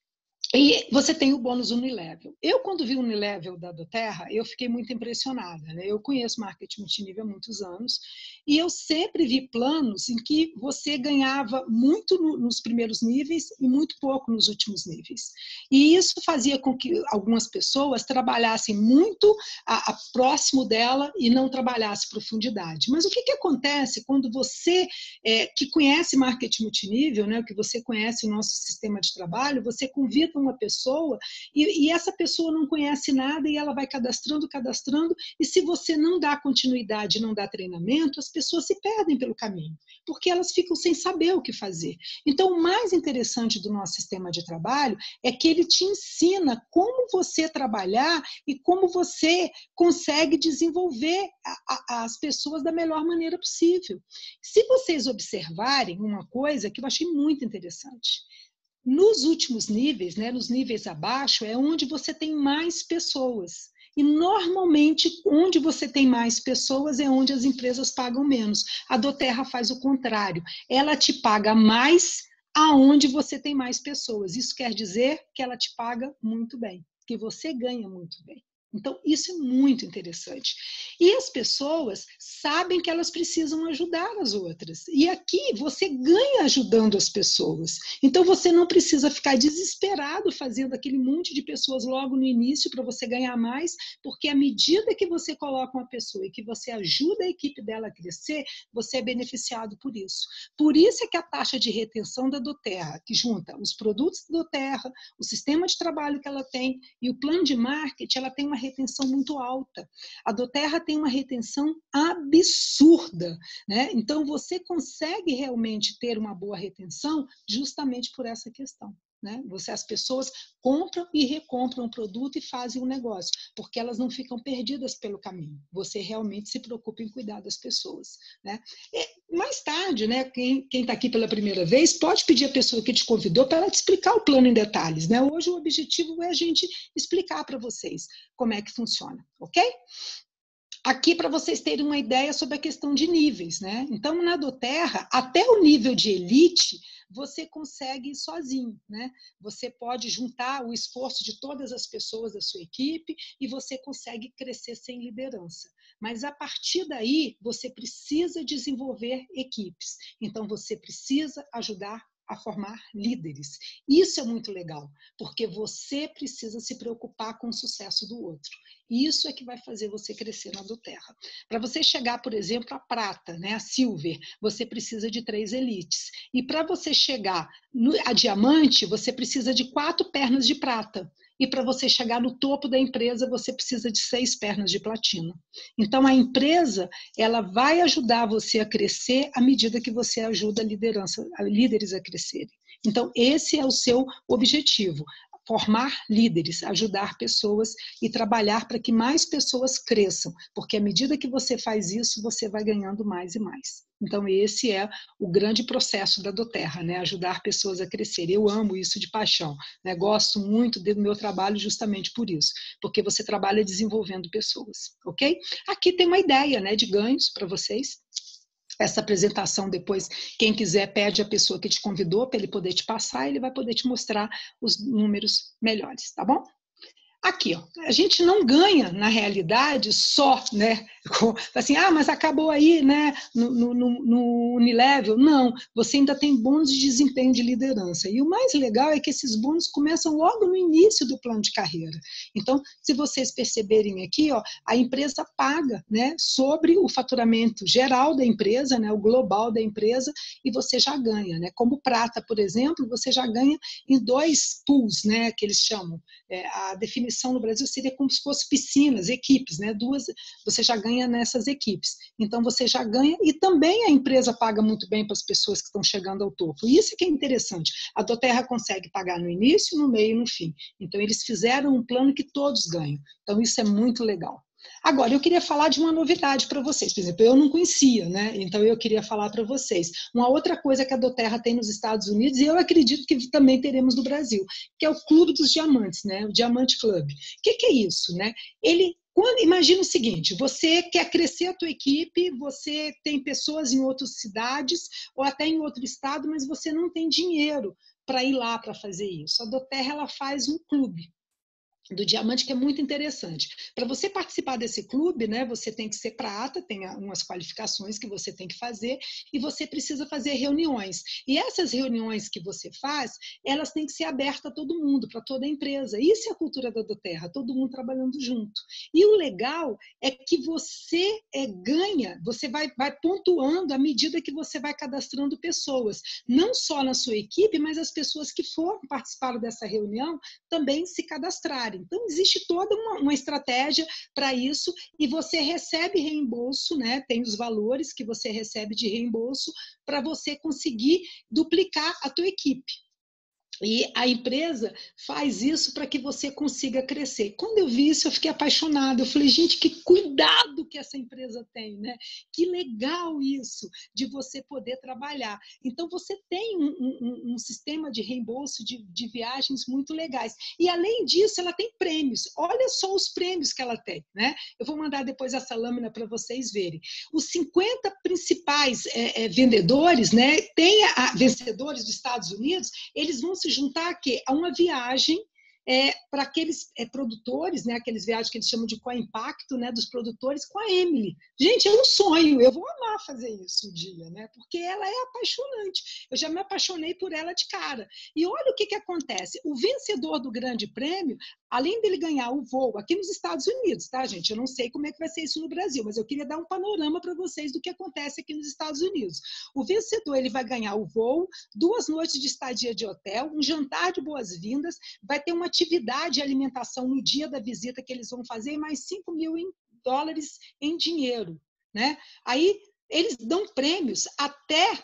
E você tem o bônus Unilevel. Eu, quando vi o Unilevel da doTERRA, eu fiquei muito impressionada, né? Eu conheço marketing multinível há muitos anos e eu sempre vi planos em que você ganhava muito no, nos primeiros níveis e muito pouco nos últimos níveis. E isso fazia com que algumas pessoas trabalhassem muito a, a próximo dela e não trabalhassem profundidade. Mas o que, que acontece quando você, é, que conhece marketing multinível, né, que você conhece o nosso sistema de trabalho, você convida uma pessoa e, e essa pessoa não conhece nada e ela vai cadastrando, cadastrando, e se você não dá continuidade, não dá treinamento, as pessoas se perdem pelo caminho, porque elas ficam sem saber o que fazer. Então, o mais interessante do nosso sistema de trabalho é que ele te ensina como você trabalhar e como você consegue desenvolver a, a, as pessoas da melhor maneira possível. Se vocês observarem uma coisa que eu achei muito interessante, nos últimos níveis, né, nos níveis abaixo, é onde você tem mais pessoas. E, normalmente, onde você tem mais pessoas é onde as empresas pagam menos. A doTERRA faz o contrário. Ela te paga mais aonde você tem mais pessoas. Isso quer dizer que ela te paga muito bem, que você ganha muito bem. Então, isso é muito interessante. E as pessoas sabem que elas precisam ajudar as outras. E aqui você ganha ajudando as pessoas. Então, você não precisa ficar desesperado fazendo aquele monte de pessoas logo no início para você ganhar mais, porque à medida que você coloca uma pessoa e que você ajuda a equipe dela a crescer, você é beneficiado por isso. Por isso é que a taxa de retenção da doTERRA, que junta os produtos da doTERRA, o sistema de trabalho que ela tem e o plano de marketing, ela tem uma retenção muito alta. A doTERRA tem uma retenção absurda, né? Então, você consegue realmente ter uma boa retenção justamente por essa questão. Né? Você, as pessoas compram e recompram o produto e fazem um negócio, porque elas não ficam perdidas pelo caminho. Você realmente se preocupa em cuidar das pessoas. Né? E mais tarde, né, quem está aqui pela primeira vez, pode pedir a pessoa que te convidou para ela te explicar o plano em detalhes. Né? Hoje o objetivo é a gente explicar para vocês como é que funciona, ok? Aqui para vocês terem uma ideia sobre a questão de níveis, né? Então, na doTERRA, até o nível de elite, você consegue ir sozinho, né? Você pode juntar o esforço de todas as pessoas da sua equipe e você consegue crescer sem liderança. Mas, a partir daí, você precisa desenvolver equipes. Então, você precisa ajudar a formar líderes. Isso é muito legal, porque você precisa se preocupar com o sucesso do outro. Isso é que vai fazer você crescer na doTERRA. Para você chegar, por exemplo, à prata, né, a silver, você precisa de três elites. E para você chegar no, a diamante, você precisa de quatro pernas de prata. E para você chegar no topo da empresa, você precisa de seis pernas de platina. Então, a empresa, ela vai ajudar você a crescer à medida que você ajuda a liderança, a líderes a crescerem. Então, esse é o seu objetivo. Formar líderes, ajudar pessoas e trabalhar para que mais pessoas cresçam, porque à medida que você faz isso, você vai ganhando mais e mais. Então, esse é o grande processo da doTERRA, né? Ajudar pessoas a crescer. Eu amo isso de paixão, né? Gosto muito do meu trabalho justamente por isso, porque você trabalha desenvolvendo pessoas, ok? Aqui tem uma ideia, né, de ganhos para vocês. Essa apresentação depois, quem quiser, pede a pessoa que te convidou para ele poder te passar, ele vai poder te mostrar os números melhores, tá bom? Aqui, ó, a gente não ganha, na realidade, só, né? Com, assim, ah, mas acabou aí, né? No, no, no Unilevel. Não, você ainda tem bônus de desempenho de liderança. E o mais legal é que esses bônus começam logo no início do plano de carreira. Então, se vocês perceberem aqui, ó, a empresa paga, né, sobre o faturamento geral da empresa, né, o global da empresa, e você já ganha, né? Como prata, por exemplo, você já ganha em dois pools, né, que eles chamam. É, a definição no Brasil seria como se fosse piscinas, equipes, né? Duas, você já ganha nessas equipes. Então, você já ganha e também a empresa paga muito bem para as pessoas que estão chegando ao topo. E isso que é interessante. A doTERRA consegue pagar no início, no meio e no fim. Então, eles fizeram um plano que todos ganham. Então, isso é muito legal. Agora, eu queria falar de uma novidade para vocês. Por exemplo, eu não conhecia, né? Então eu queria falar para vocês. Uma outra coisa que a doTERRA tem nos Estados Unidos, e eu acredito que também teremos no Brasil, que é o Clube dos Diamantes, né? O Diamante Club. O que, que é isso, né? Ele... Quando, imagina o seguinte, você quer crescer a tua equipe, você tem pessoas em outras cidades ou até em outro estado, mas você não tem dinheiro para ir lá para fazer isso. A doTERRA ela faz um clube do diamante, que é muito interessante. Para você participar desse clube, né, você tem que ser prata, tem umas qualificações que você tem que fazer, e você precisa fazer reuniões. E essas reuniões que você faz, elas têm que ser abertas a todo mundo, para toda a empresa. Isso é a cultura da doTERRA, todo mundo trabalhando junto. E o legal é que você é, ganha, você vai, vai pontuando à medida que você vai cadastrando pessoas, não só na sua equipe, mas as pessoas que foram participar dessa reunião também se cadastrarem. Então, existe toda uma, uma estratégia para isso, e você recebe reembolso, né? Tem os valores que você recebe de reembolso para você conseguir duplicar a tua equipe. E a empresa faz isso para que você consiga crescer. Quando eu vi isso, eu fiquei apaixonada. Eu falei, gente, que cuidado que essa empresa tem, né? Que legal isso, de você poder trabalhar. Então, você tem um, um, um sistema de reembolso de, de viagens muito legais. E, além disso, ela tem prêmios. Olha só os prêmios que ela tem, né? Eu vou mandar depois essa lâmina para vocês verem. Os cinquenta principais é, é, vendedores, né? Tem a, a, vencedores dos Estados Unidos, eles vão se juntar aqui a uma viagem é, para aqueles é, produtores, né, aqueles viagens que eles chamam de co-impacto, né, dos produtores com a Emily. Gente, é um sonho, eu vou amar fazer isso um dia, né, porque ela é apaixonante. Eu já me apaixonei por ela de cara. E olha o que, que acontece. O vencedor do grande prêmio, além dele ganhar o voo aqui nos Estados Unidos, tá, gente? Eu não sei como é que vai ser isso no Brasil, mas eu queria dar um panorama para vocês do que acontece aqui nos Estados Unidos. O vencedor, ele vai ganhar o voo, duas noites de estadia de hotel, um jantar de boas-vindas, vai ter uma atividade de alimentação no dia da visita que eles vão fazer, e mais cinco mil dólares em dinheiro, né? Aí, eles dão prêmios até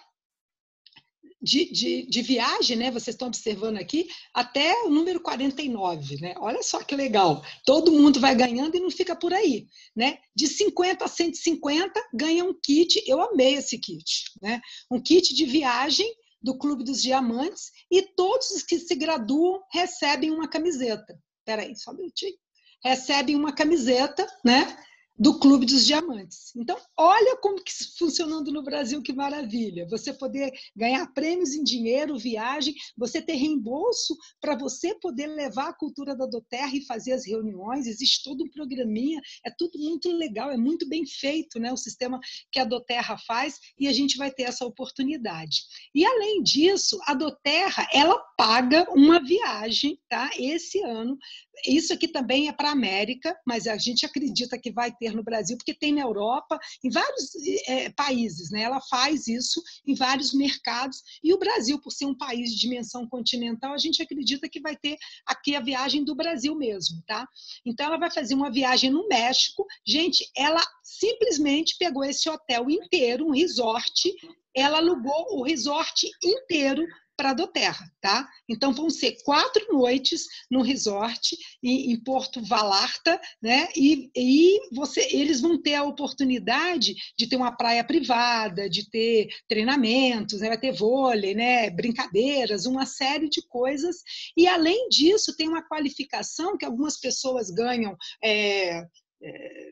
De, de, de viagem, né? Vocês estão observando aqui, até o número quarenta e nove, né? Olha só que legal. Todo mundo vai ganhando e não fica por aí, né? De cinquenta a cento e cinquenta, ganha um kit. Eu amei esse kit, né? Um kit de viagem do Clube dos Diamantes, e todos os que se graduam recebem uma camiseta. Espera aí, só um minutinho. Recebem uma camiseta, né? Do Clube dos Diamantes. Então, olha como que funcionando no Brasil, que maravilha. Você poder ganhar prêmios em dinheiro, viagem, você ter reembolso para você poder levar a cultura da doTERRA e fazer as reuniões. Existe todo um programinha, é tudo muito legal, é muito bem feito, né, o sistema que a doTERRA faz, e a gente vai ter essa oportunidade. E, além disso, a doTERRA, ela paga uma viagem, tá? Esse ano. Isso aqui também é para a América, mas a gente acredita que vai ter no Brasil, porque tem na Europa, em vários é, países, né? Ela faz isso em vários mercados, e o Brasil, por ser um país de dimensão continental, a gente acredita que vai ter aqui a viagem do Brasil mesmo, tá? Então, ela vai fazer uma viagem no México. Gente, ela simplesmente pegou esse hotel inteiro, um resort, ela alugou o resort inteiro para a doTERRA, tá? Então, vão ser quatro noites no resort em, em Porto Vallarta, né? E, e você, eles vão ter a oportunidade de ter uma praia privada, de ter treinamentos, né? Vai ter vôlei, né? Brincadeiras, uma série de coisas. E, além disso, tem uma qualificação que algumas pessoas ganham. É, é,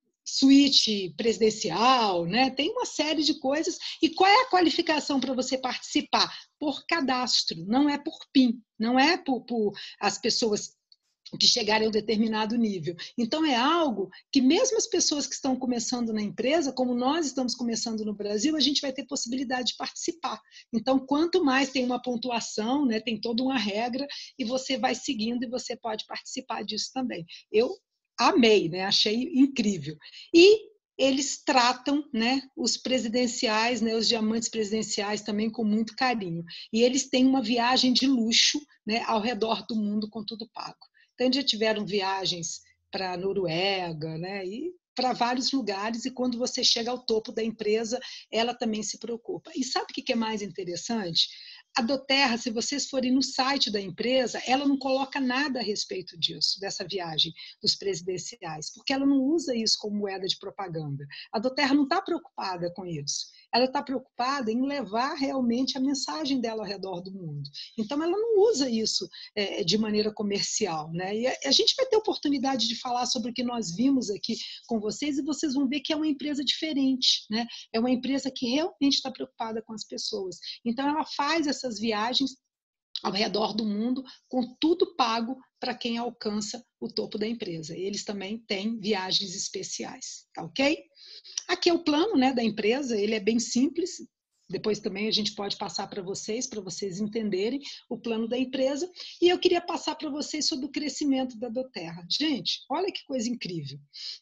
suíte presidencial, né? Tem uma série de coisas. E qual é a qualificação para você participar? Por cadastro, não é por P I N, não é por, por as pessoas que chegarem a um determinado nível. Então, é algo que mesmo as pessoas que estão começando na empresa, como nós estamos começando no Brasil, a gente vai ter possibilidade de participar. Então, quanto mais tem uma pontuação, né, tem toda uma regra, e você vai seguindo e você pode participar disso também. Eu amei, né? Achei incrível. E eles tratam, né, os presidenciais, né, os diamantes presidenciais também com muito carinho. E eles têm uma viagem de luxo, né, ao redor do mundo com tudo pago. Então, já tiveram viagens para a Noruega, né, e para vários lugares, e quando você chega ao topo da empresa, ela também se preocupa. E sabe o que é mais interessante? A doTERRA, se vocês forem no site da empresa, ela não coloca nada a respeito disso, dessa viagem dos presidenciais, porque ela não usa isso como moeda de propaganda. A doTERRA não está preocupada com isso. Ela está preocupada em levar realmente a mensagem dela ao redor do mundo. Então, ela não usa isso é, de maneira comercial, né? E a, a gente vai ter oportunidade de falar sobre o que nós vimos aqui com vocês, e vocês vão ver que é uma empresa diferente, né? É uma empresa que realmente está preocupada com as pessoas. Então, ela faz essa essas viagens ao redor do mundo, com tudo pago para quem alcança o topo da empresa. Eles também têm viagens especiais, tá ok? Aqui é o plano, né, da empresa, ele é bem simples. Depois também a gente pode passar para vocês, para vocês entenderem o plano da empresa. E eu queria passar para vocês sobre o crescimento da doTERRA. Gente, olha que coisa incrível.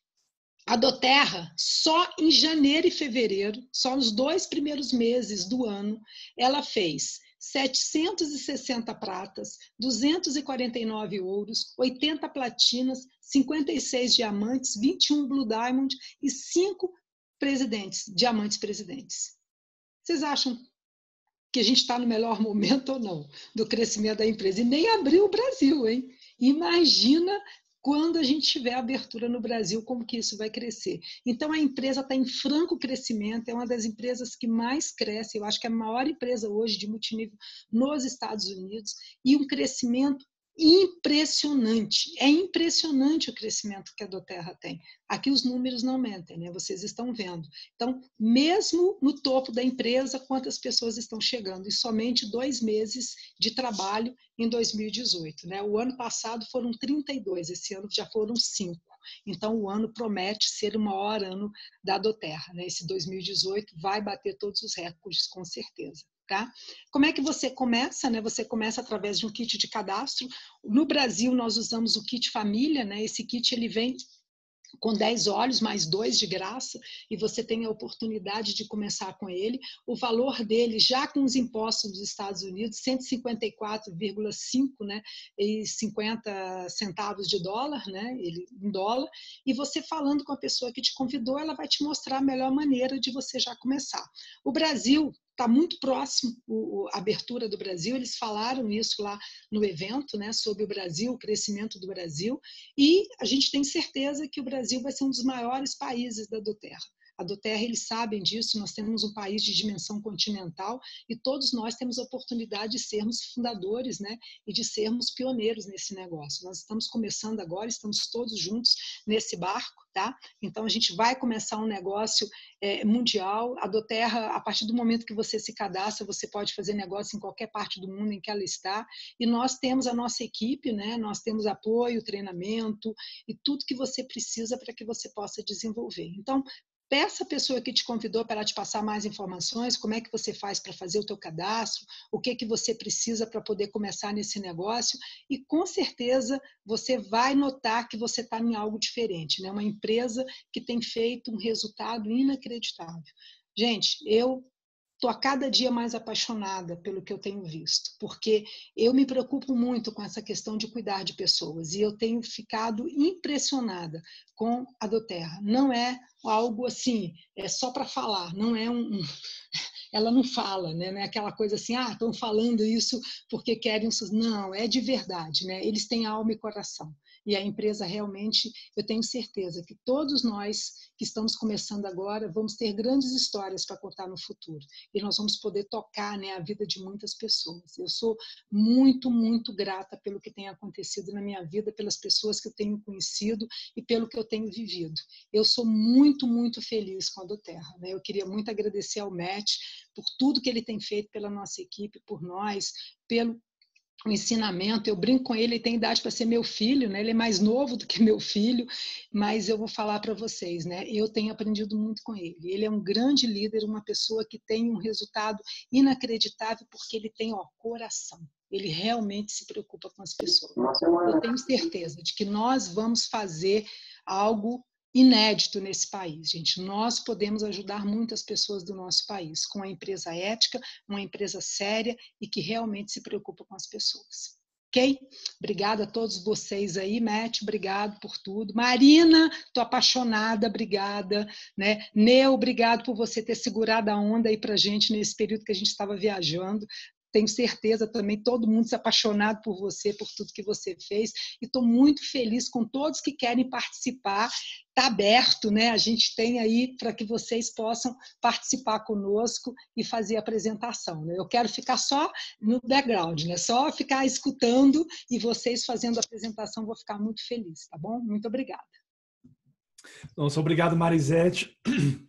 A doTERRA, só em janeiro e fevereiro, só nos dois primeiros meses do ano, ela fez setecentas e sessenta pratas, duzentos e quarenta e nove ouros, oitenta platinas, cinquenta e seis diamantes, vinte e um Blue Diamond e cinco presidentes, diamantes presidentes. Vocês acham que a gente está no melhor momento ou não do crescimento da empresa? E nem abriu o Brasil, hein? Imagina quando a gente tiver abertura no Brasil, como que isso vai crescer. Então, a empresa está em franco crescimento, é uma das empresas que mais cresce, eu acho que é a maior empresa hoje de multinível nos Estados Unidos, e um crescimento impressionante. É impressionante o crescimento que a doTERRA tem. Aqui os números não mentem, né? Vocês estão vendo. Então, mesmo no topo da empresa, quantas pessoas estão chegando? E somente dois meses de trabalho em dois mil e dezoito, né? O ano passado foram trinta e dois, esse ano já foram cinco. Então, o ano promete ser o maior ano da doTERRA, né? Esse dois mil e dezoito vai bater todos os recordes, com certeza. Tá? Como é que você começa? Né? Você começa através de um kit de cadastro. No Brasil, nós usamos o kit família, né? Esse kit ele vem com dez olhos, mais dois de graça, e você tem a oportunidade de começar com ele. O valor dele, já com os impostos dos Estados Unidos, cento e cinquenta e quatro vírgula cinco, né, e cinquenta centavos de dólar, né, ele, em dólar, e você falando com a pessoa que te convidou, ela vai te mostrar a melhor maneira de você já começar. O Brasil está muito próximo, o, a abertura do Brasil, eles falaram isso lá no evento, né, sobre o Brasil, o crescimento do Brasil, e a gente tem certeza que o Brasil vai ser um dos maiores países da doTERRA. A doTERRA, eles sabem disso, nós temos um país de dimensão continental e todos nós temos a oportunidade de sermos fundadores, né, e de sermos pioneiros nesse negócio. Nós estamos começando agora, estamos todos juntos nesse barco, tá? Então, a gente vai começar um negócio é, mundial. A doTERRA, a partir do momento que você se cadastra, você pode fazer negócio em qualquer parte do mundo em que ela está. E nós temos a nossa equipe, né? Nós temos apoio, treinamento e tudo que você precisa para que você possa desenvolver. Então, peça a pessoa que te convidou para te passar mais informações, como é que você faz para fazer o teu cadastro, o que, que você precisa para poder começar nesse negócio, e com certeza você vai notar que você está em algo diferente, né? Uma empresa que tem feito um resultado inacreditável. Gente, eu estou a cada dia mais apaixonada pelo que eu tenho visto, porque eu me preocupo muito com essa questão de cuidar de pessoas, e eu tenho ficado impressionada com a doTERRA. Não é algo assim, é só para falar, não é um... um ela não fala, né? Não é aquela coisa assim, ah, estão falando isso porque querem... Não, é de verdade, né? Eles têm alma e coração. E a empresa realmente, eu tenho certeza que todos nós que estamos começando agora vamos ter grandes histórias para contar no futuro. E nós vamos poder tocar, né, a vida de muitas pessoas. Eu sou muito, muito grata pelo que tem acontecido na minha vida, pelas pessoas que eu tenho conhecido e pelo que eu tenho vivido. Eu sou muito, muito feliz com a doTERRA, né? Eu queria muito agradecer ao Matt por tudo que ele tem feito pela nossa equipe, por nós, pelo o ensinamento. Eu brinco com ele, ele tem idade para ser meu filho, né? Ele é mais novo do que meu filho, mas eu vou falar para vocês, né? Eu tenho aprendido muito com ele. Ele é um grande líder, uma pessoa que tem um resultado inacreditável, porque ele tem, ó, coração. Ele realmente se preocupa com as pessoas. Eu tenho certeza de que nós vamos fazer algo inédito nesse país, gente. Nós podemos ajudar muitas pessoas do nosso país com uma empresa ética, uma empresa séria e que realmente se preocupa com as pessoas. Ok? Obrigada a todos vocês aí, Matt, obrigado por tudo. Marina, tô apaixonada, obrigada, né? Neu, obrigado por você ter segurado a onda aí pra gente nesse período que a gente estava viajando. Tenho certeza também, todo mundo se apaixonado por você, por tudo que você fez, e estou muito feliz com todos que querem participar. Está aberto, né? A gente tem aí para que vocês possam participar conosco e fazer a apresentação, né? Eu quero ficar só no background, né? Só ficar escutando e vocês fazendo a apresentação, vou ficar muito feliz, tá bom? Muito obrigada. Nossa, obrigado, Marisete.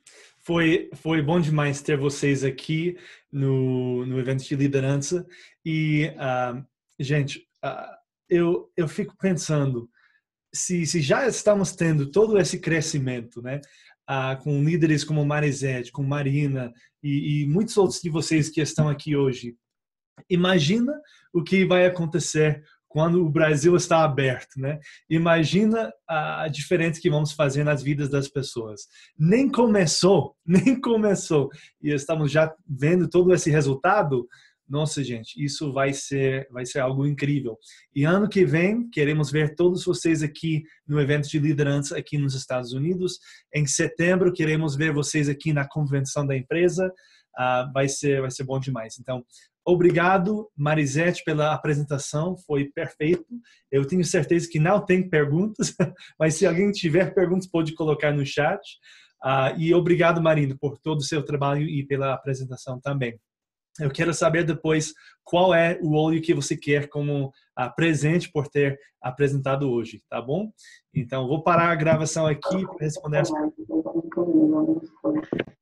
Foi, foi bom demais ter vocês aqui no, no evento de liderança. E, uh, gente, uh, eu, eu fico pensando, se, se já estamos tendo todo esse crescimento, né, uh, com líderes como Marisete, com Marina e, e muitos outros de vocês que estão aqui hoje, imagina o que vai acontecer quando o Brasil está aberto, né? Imagina a diferença que vamos fazer nas vidas das pessoas. Nem começou, nem começou. E estamos já vendo todo esse resultado. Nossa, gente, isso vai ser, vai ser algo incrível. E ano que vem, queremos ver todos vocês aqui no evento de liderança aqui nos Estados Unidos. Em setembro, queremos ver vocês aqui na convenção da empresa. Uh, vai ser, vai ser bom demais. Então, obrigado, Marisete, pela apresentação, foi perfeito. Eu tenho certeza que não tem perguntas, mas se alguém tiver perguntas, pode colocar no chat. Uh, e obrigado, Marina, por todo o seu trabalho e pela apresentação também. Eu quero saber depois qual é o óleo que você quer como uh, presente por ter apresentado hoje, tá bom? Então, vou parar a gravação aqui para responder as perguntas.